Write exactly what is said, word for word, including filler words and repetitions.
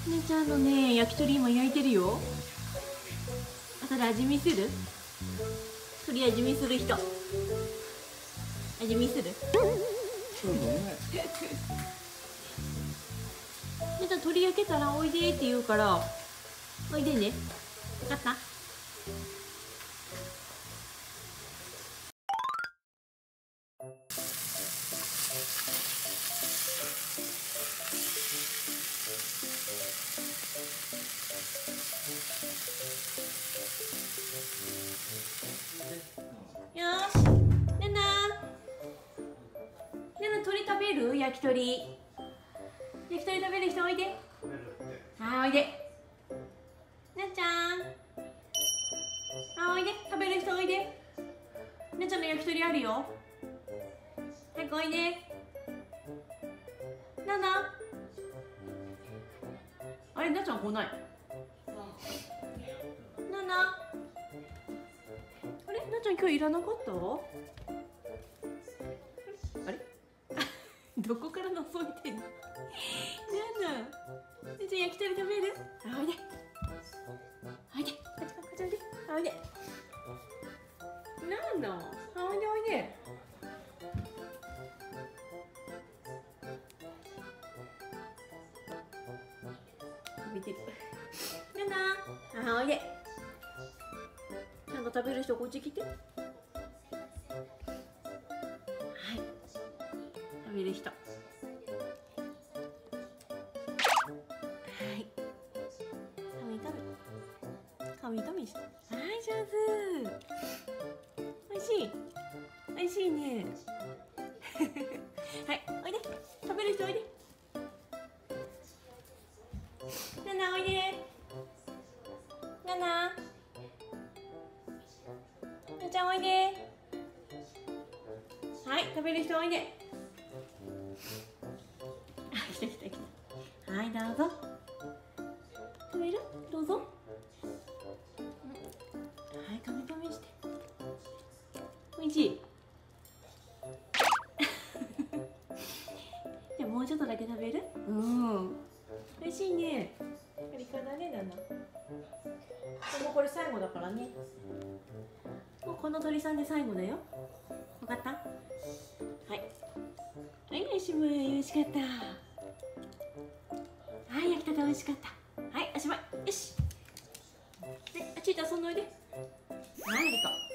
姉ちゃんのね、焼き鳥今焼いてるよ。あとで味見する？鳥味見する人。味見する？姉ちゃん鳥焼けたらおいでって言うから、おいでね。分かった？よーし、ナナナナ鳥食べる？焼き鳥焼き鳥食べる人おいで。はい、おいで。なっちゃん、あ、おいで。食べる人おいで。なっちゃんの焼き鳥あるよ。早くおいで。ナナ、あれ、なっちゃん来ない。ナナ、あれ、なっちゃん今日いらなかった？あれどこから覗いてんの？ナナ、なっちゃん焼き鳥食べる？あ、おいで。おいで。こっちおいで。おいで。ナナ、あ、おいでおいで。見てる。ナナ、あ、おいで。ちゃんと食べる人こっち来て。はい。食べる人。はい。カミカミ。カミカミして。はい、上手。おいしい。おいしいね。はい、おいで。食べる人おいで。ナナ、おいで。ナナ。ななちゃんおいで。はい、食べる人おいで。あ、来た来た来た。はい、どうぞ。食べる？どうぞ。はい、カミカミして。おいしい。じゃあもうちょっとだけ食べる？うん。おいしいね。カリカリだね、ナナ。でもこれ最後だからね。もうこの鳥さんで最後だよ。分かった？はい。はい、おしまい。美味しかった。はい、焼きたて美味しかった。はい、おしまい。よし。で、あっち行って遊んどいで。はい、ありがとう。